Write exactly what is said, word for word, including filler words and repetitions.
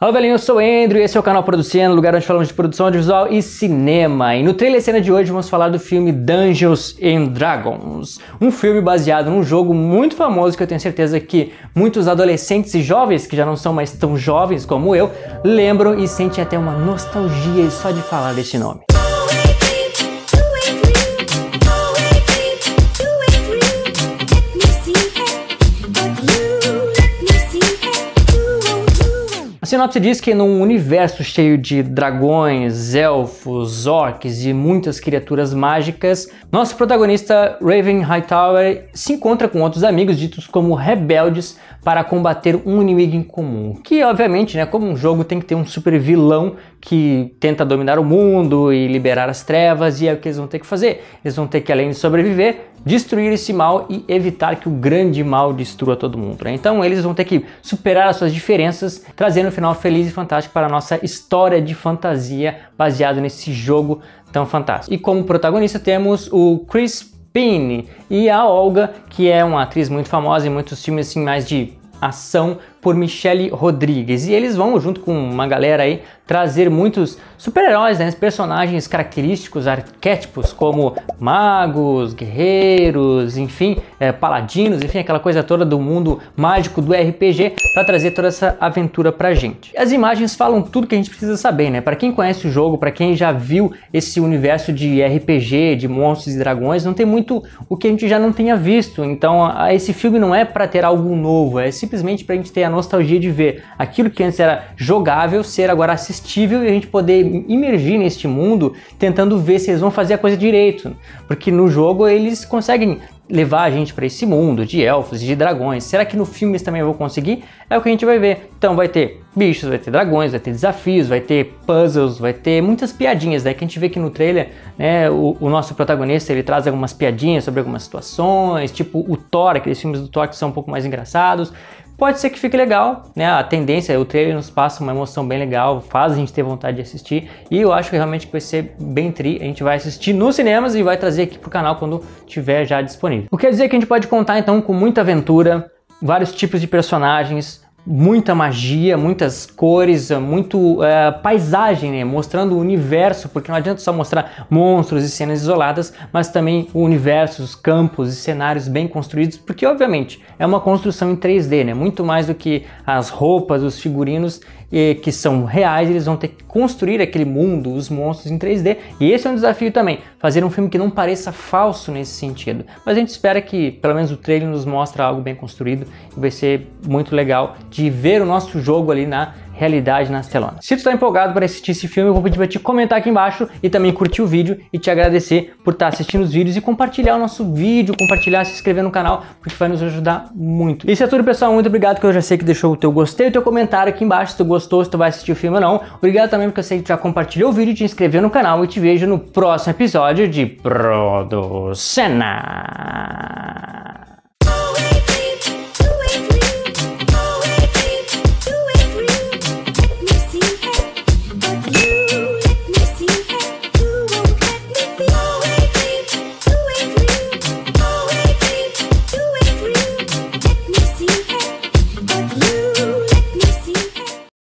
Olá, velhinho, eu sou o Andrew e esse é o canal Produzindo, lugar onde falamos de produção audiovisual e cinema. E no trailer cena de hoje vamos falar do filme Dungeons and Dragons, um filme baseado num jogo muito famoso que eu tenho certeza que muitos adolescentes e jovens, que já não são mais tão jovens como eu, lembram e sentem até uma nostalgia só de falar desse nome. A sinopse diz que num universo cheio de dragões, elfos, orcs e muitas criaturas mágicas, nosso protagonista Raven Hightower se encontra com outros amigos ditos como rebeldes para combater um inimigo em comum, que obviamente, né, como um jogo tem que ter um super vilão que tenta dominar o mundo e liberar as trevas, e é o que eles vão ter que fazer. Eles vão ter que, além de sobreviver, destruir esse mal e evitar que o grande mal destrua todo mundo, né? Então eles vão ter que superar as suas diferenças, trazendo um final feliz e fantástico para a nossa história de fantasia baseado nesse jogo tão fantástico. E como protagonista temos o Chris Pine e a Olga, que é uma atriz muito famosa em muitos filmes assim, mais de ação, por Michelle Rodrigues. E eles vão, junto com uma galera aí, trazer muitos super-heróis, né, personagens característicos, arquétipos, como magos, guerreiros, enfim, é, paladinos, enfim, aquela coisa toda do mundo mágico do R P G, para trazer toda essa aventura pra gente. As imagens falam tudo que a gente precisa saber, né? Para quem conhece o jogo, para quem já viu esse universo de R P G, de monstros e dragões, não tem muito o que a gente já não tenha visto. Então, a, esse filme não é para ter algo novo, é simplesmente pra gente ter a nostalgia de ver aquilo que antes era jogável ser agora assistível e a gente poder imergir neste mundo tentando ver se eles vão fazer a coisa direito, porque no jogo eles conseguem levar a gente para esse mundo de elfos e de dragões. Será que no filme eles também vão conseguir? É o que a gente vai ver. Então vai ter bichos, vai ter dragões, vai ter desafios, vai ter puzzles, vai ter muitas piadinhas, né? Que a gente vê que no trailer, né, o, o nosso protagonista ele traz algumas piadinhas sobre algumas situações, tipo o Thor, aqueles filmes do Thor que são um pouco mais engraçados. Pode ser que fique legal, né? A tendência, o trailer nos passa uma emoção bem legal, faz a gente ter vontade de assistir, e eu acho que realmente vai ser bem tri. A gente vai assistir nos cinemas e vai trazer aqui pro canal quando tiver já disponível. O que quer dizer que a gente pode contar então com muita aventura, vários tipos de personagens, muita magia, muitas cores, muito é, paisagem, né? Mostrando o universo, porque não adianta só mostrar monstros e cenas isoladas, mas também o universo, os campos e cenários bem construídos, porque obviamente é uma construção em três D, né? Muito mais do que as roupas, os figurinos e, que são reais, eles vão ter que construir aquele mundo, os monstros em três D, e esse é um desafio também, fazer um filme que não pareça falso nesse sentido. Mas a gente espera que pelo menos o trailer nos mostre algo bem construído e vai ser muito legal de ver o nosso jogo ali na realidade nas telonas. Se tu está empolgado para assistir esse filme, eu vou pedir para te comentar aqui embaixo e também curtir o vídeo e te agradecer por estar assistindo os vídeos e compartilhar o nosso vídeo, compartilhar, se inscrever no canal, porque vai nos ajudar muito. Isso é tudo, pessoal. Muito obrigado, que eu já sei que deixou o teu gostei, o teu comentário aqui embaixo, se tu gostou, se tu vai assistir o filme ou não. Obrigado também porque eu sei que tu já compartilhou o vídeo, te inscreveu no canal e te vejo no próximo episódio de Produzindo.